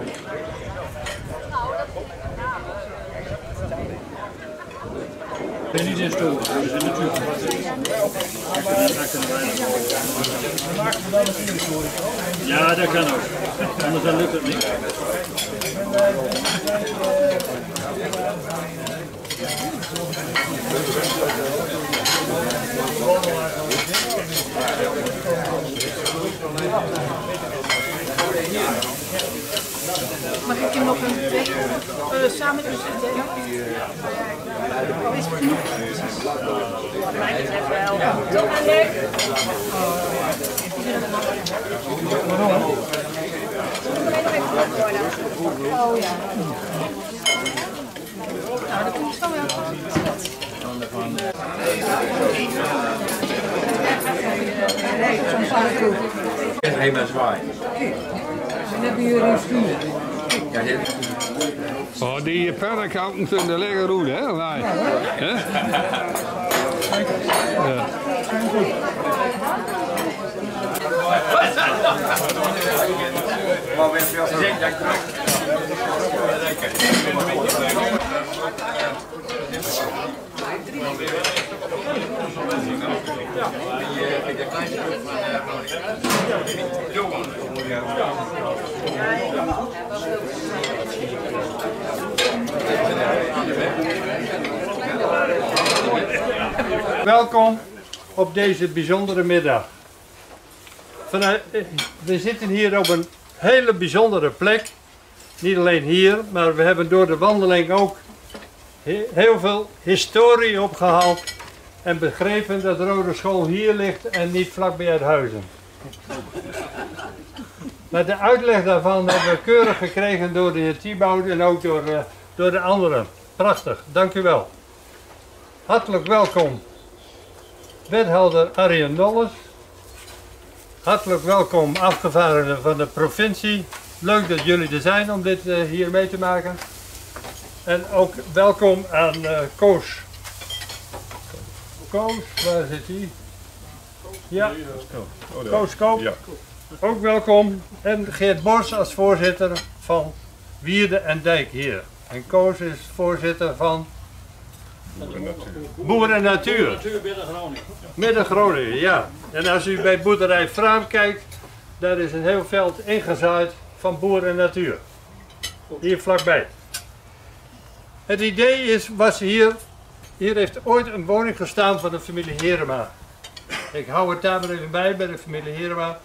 Ik ben niet in stoel, dus in de tuur. Ja, dat kan ook. Anders dan lukt het niet. Mag ik je nog een twee samen dus delen? Is het genoeg? Mij betreft wel. Oh ja. Nou, dat komt zo wel. Nee, soms aan het doen. Helemaal zwaai. En hebben jullie een stuur? Ja, Oh, die pannenkanten vinden lekker goed, hè? Nee. Hè? Ja. maar weer veel te Welkom op deze bijzondere middag. We zitten hier op een hele bijzondere plek. Niet alleen hier, maar we hebben door de wandeling ook heel veel historie opgehaald. En begrepen dat de Rode School hier ligt en niet vlakbij het Huizen. Maar de uitleg daarvan hebben we keurig gekregen door de heer Thibaut en ook door de anderen. Prachtig, dank u wel. Hartelijk welkom, wethouder Arjen Nolles. Hartelijk welkom, afgevaardigden van de provincie. Leuk dat jullie er zijn om dit hier mee te maken. En ook welkom aan Koos. Koos, waar zit hij? Ja, Koos Koop. Ja. Ook welkom. En Geert Bos als voorzitter van Wierde en Dijk hier. En Koos is voorzitter van Boer en Natuur. Midden-Groningen, ja. En als u bij boerderij Fraam kijkt, daar is een heel veld ingezaaid van Boer en Natuur. Hier vlakbij. Het idee was hier heeft ooit een woning gestaan van de familie Herema. Ik hou het daar maar even bij de familie Herema.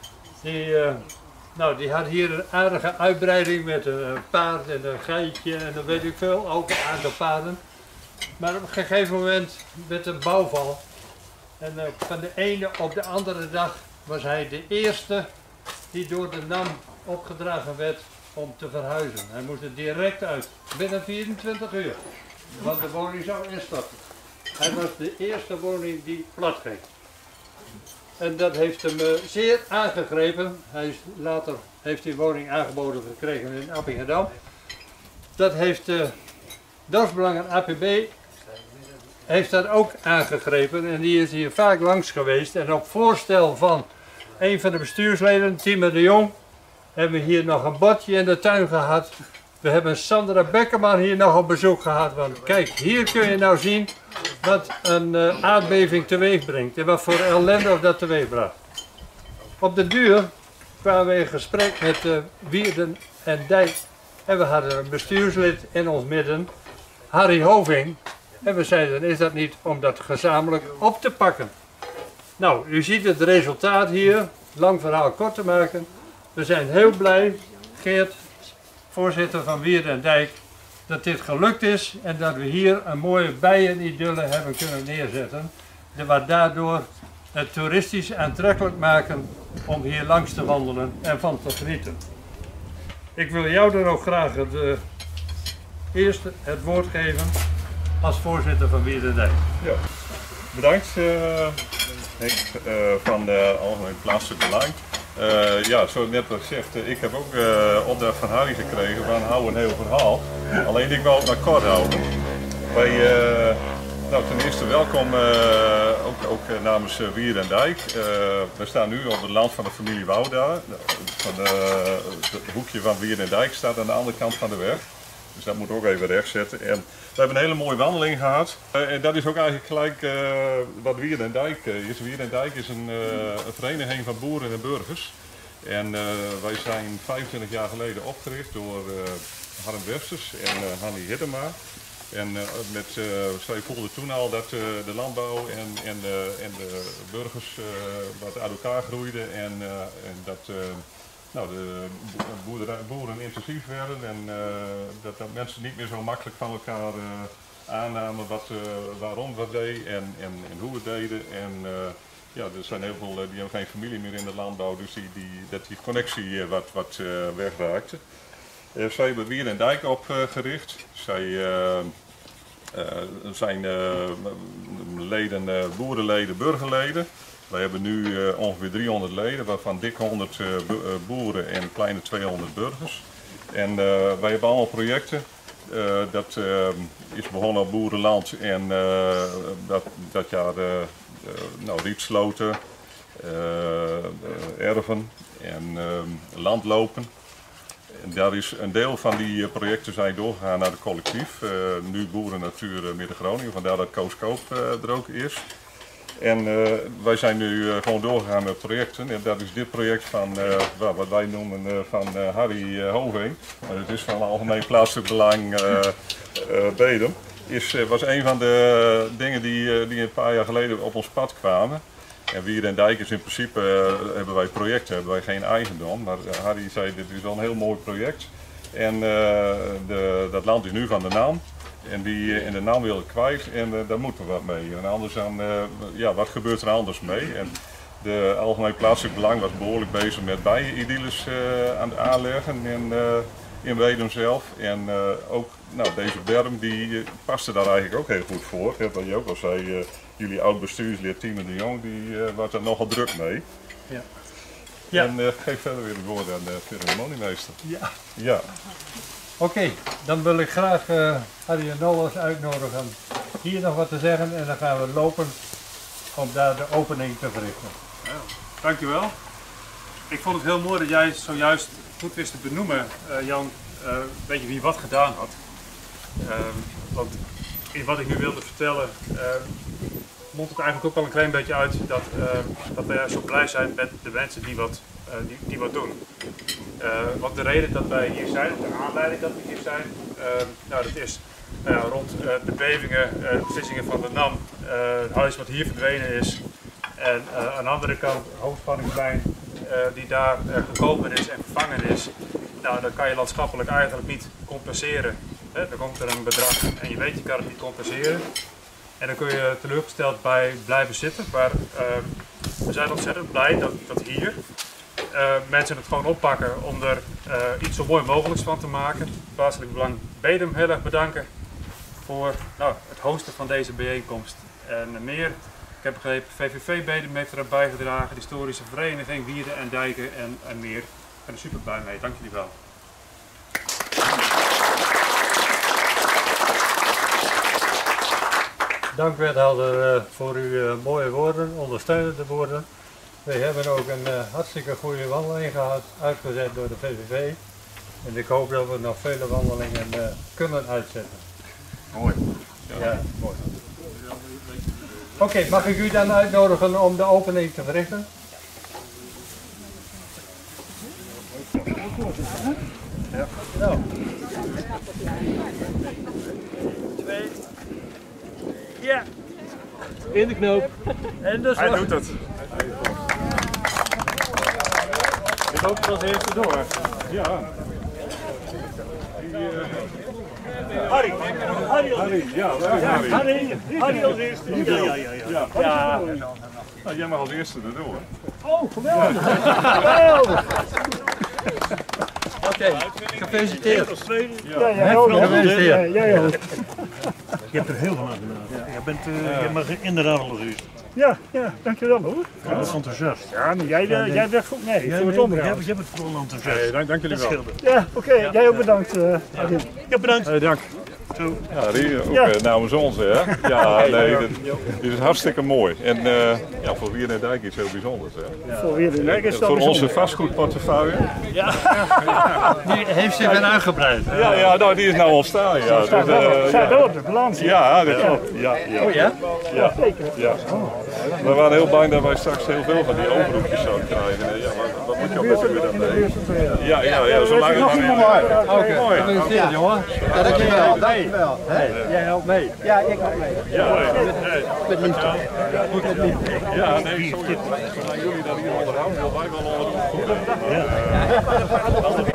Die had hier een aardige uitbreiding met een paard en een geitje en dan weet ik veel, ook een aantal paarden. Maar op een gegeven moment werd een bouwval. En van de ene op de andere dag was hij de eerste die door de NAM opgedragen werd om te verhuizen. Hij moest er direct uit, binnen 24 uur. Want de woning zou instorten. Hij was de eerste woning die plat ging. En dat heeft hem zeer aangegrepen. Later heeft hij woning aangeboden gekregen in Appingedam. Dat heeft Dorpsbelangen APB heeft dat ook aangegrepen en die is hier vaak langs geweest. En op voorstel van een van de bestuursleden, Timo de Jong, hebben we hier nog een badje in de tuin gehad. We hebben Sandra Beckerman hier nog op bezoek gehad. Want kijk, hier kun je nou zien wat een aardbeving teweeg brengt. En wat voor ellende dat teweeg bracht. Op de duur kwamen we in gesprek met Wierden en Dijk. En we hadden een bestuurslid in ons midden, Harry Hoving. En we zeiden, is dat niet om dat gezamenlijk op te pakken? Nou, u ziet het resultaat hier. Lang verhaal kort te maken. We zijn heel blij, Geert, voorzitter van Wierden en Dijk, dat dit gelukt is en dat we hier een mooie bijenidylle hebben kunnen neerzetten. Wat daardoor het toeristisch aantrekkelijk maken om hier langs te wandelen en van te genieten. Ik wil jou dan ook graag eerst het woord geven als voorzitter van Wierden en Dijk. Ja, bedankt Henk van de Algemeen Plaatselijk Belang. Ja, zoals net al gezegd, ik heb ook opdracht van Harry gekregen van hou een heel verhaal. Alleen ik wil het maar kort houden. Wij, nou, ten eerste welkom ook ook namens Wier en Dijk. We staan nu op het land van de familie Wouda. Het hoekje van Wier en Dijk staat aan de andere kant van de weg. Dus dat moet ook even recht zetten. En we hebben een hele mooie wandeling gehad. En dat is ook eigenlijk gelijk wat Wier en Dijk is. Wier en Dijk is een vereniging van boeren en burgers. En wij zijn 25 jaar geleden opgericht door Harm Websters en Hanny Hiddema. En zij voelden toen al dat de landbouw en de burgers wat uit elkaar groeiden en dat de boeren intensief werden en dat mensen niet meer zo makkelijk van elkaar aannamen waarom wat deed en hoe het deden. En er zijn heel veel die hebben geen familie meer in de landbouw, dus die connectie wat wegraakte. Zij hebben Wier en Dijk opgericht. Zij zijn leden, boerenleden, burgerleden. Wij hebben nu ongeveer 300 leden, waarvan dik 100 boeren en kleine 200 burgers. En wij hebben allemaal projecten. Dat is begonnen op boerenland en dat jaar rietsloten, erven en landlopen. En daar is een deel van die projecten zijn doorgegaan naar het collectief. Nu Boeren Natuur Midden-Groningen, vandaar dat Koos Koop er ook is. En wij zijn nu gewoon doorgegaan met projecten. En dat is dit project van wat wij noemen van Harry Hoving. Maar het is van Algemeen Plaatselijk Belang Bedum. Was een van de dingen die een paar jaar geleden op ons pad kwamen. En Wier en Dijk is in principe, hebben wij projecten, hebben wij geen eigendom. Maar Harry zei, dit is wel een heel mooi project. En dat land is nu van de NAM. En de NAM wil het kwijt en daar moeten we wat mee. En anders dan, wat gebeurt er anders mee? En de Algemeen Plaatselijk Belang was behoorlijk bezig met bijen-idylles aan het aanleggen in Wedum zelf. En ook deze berm die paste daar eigenlijk ook heel goed voor. Wat je ook al zei, jullie oud-bestuurslid Tine de Jong, die was er nogal druk mee. Ja. En geef verder weer het woord aan de ceremoniemeester. Ja. Oké, dan wil ik graag Harry en Nolles uitnodigen hier nog wat te zeggen en dan gaan we lopen om daar de opening te verrichten. Ja, dankjewel. Ik vond het heel mooi dat jij zojuist goed wist te benoemen, Jan, weet je wie wat gedaan had. Want in wat ik nu wilde vertellen, mondt het eigenlijk ook al een klein beetje uit dat wij zo blij zijn met de mensen die wat doen. Want de reden dat wij hier zijn, of de aanleiding dat we hier zijn, dat is rond de bevingen, de beslissingen van de NAM, het huis wat hier verdwenen is. En aan de andere kant hoogspanningslijn die daar gekomen is en vervangen is. Nou, dan kan je landschappelijk eigenlijk niet compenseren. Dan komt er een bedrag en je weet je kan het niet compenseren. En dan kun je teleurgesteld bij blijven zitten. Maar we zijn ontzettend blij dat hier mensen het gewoon oppakken om er iets zo mooi mogelijks van te maken. Plaatselijk Belang Bedum heel erg bedanken voor het hosten van deze bijeenkomst. En meer, ik heb begrepen, VVV Bedum heeft eraan bijgedragen, de historische vereniging, Wieren en Dijken en meer. Ik ben er super blij mee, dank jullie wel. Dank wethouder voor uw mooie woorden, ondersteunende woorden. We hebben ook een hartstikke goede wandeling gehad, uitgezet door de VVV. En ik hoop dat we nog vele wandelingen kunnen uitzetten. Mooi. Ja, mooi. Oké, mag ik u dan uitnodigen om de opening te verrichten? Ja. Nou. 2. Ja. In de knoop. En de slag. Hij doet het. Ik loop er als eerste door. Ja. Harry, Harry als eerste. Ja. Nou, jij mag als eerste erdoor. Oh, geweldig. Oké, gefeliciteerd. Gefeliciteerd. Jij ook. Je hebt er heel veel aan gedaan. Je mag inderdaad al als eerste. Ja, dankjewel hoor. Ik ben enthousiast. Ja, maar jij bent goed mee. Voor het onderhoud. Je bent gewoon enthousiast. Dank jullie wel. Ja, oké. Jij ook bedankt. Ja, bedankt. Dank. Ja, die ook namens ons, hè? Ja, nee, dit is hartstikke mooi. En ja, voor Wier en Dijk iets heel bijzonders, hè? Voor Wier en Dijk is dat voor onze bijzonder. vastgoedportefeuille. Die heeft zich weer uitgebreid. Ja, nou, die is nou ontstaan, ja. Dus, Staat er op de balans. ja, dat klopt. Ja. Ja, zeker. Ja. We waren heel bang dat wij straks heel veel van die overroepjes zouden krijgen. Ja, wat moet je op met u dan mee? Ja, zo lang het maar. Oké, gefeliciteerd jongen. Ja, dankjewel. Dankjewel. Jij helpt mee. Ja, ik ook mee. Met liefde. Ja, nee, zolang jullie dat hier onderhouden, wil wij wel onderhouden.